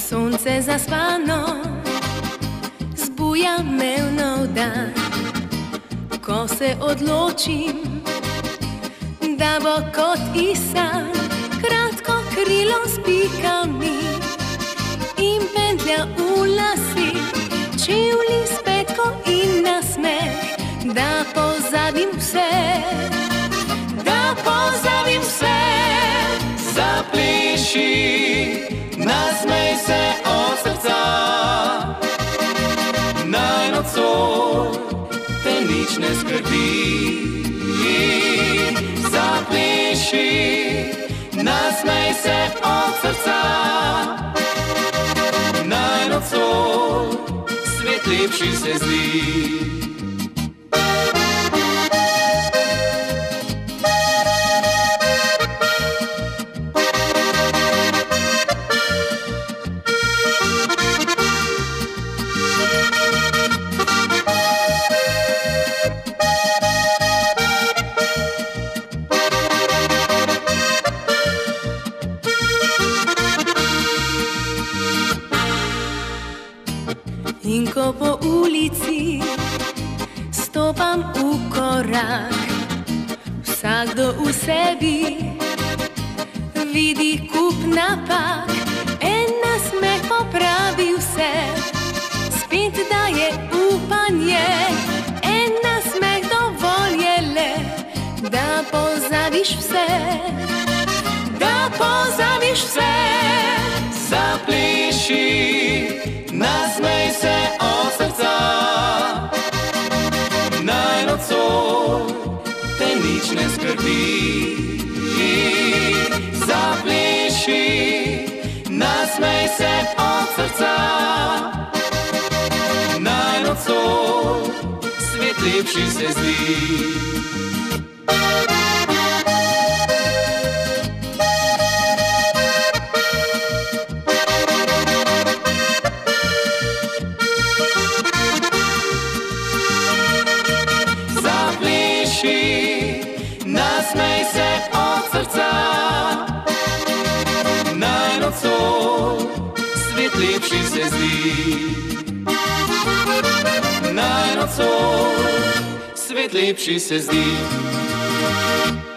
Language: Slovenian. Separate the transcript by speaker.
Speaker 1: Sonce zaspano zbuja me v nov dan, ko se odločim, da bo kot isan kratko krilo s pikami in pentlja v lasi, čevlji s petko in nasmeh, da pozabim vse, da pozabim vse.
Speaker 2: Zapleši, nasmej se od srca, naj nocoj te nič ne skrbi. Zapleši, nasmej se od srca, naj nocoj svet lepši se zdi.
Speaker 1: In ko po ulici stopam v korak, vsakdo v sebi vidi kup napak, en nasmeh popravi vse, spet daje upanje, en nasmeh dovolj je le, da pozabiš vse, da pozabiš vse.
Speaker 2: Zapleši, nasmej se od srca, naj nocoj te nič ne skrbi. Zapleši, nasmej se od srca, naj nocoj svet lepši se zdi. Nasmej se od srca, naj nocoj svet lepši se zdi. Naj nocoj svet lepši se zdi.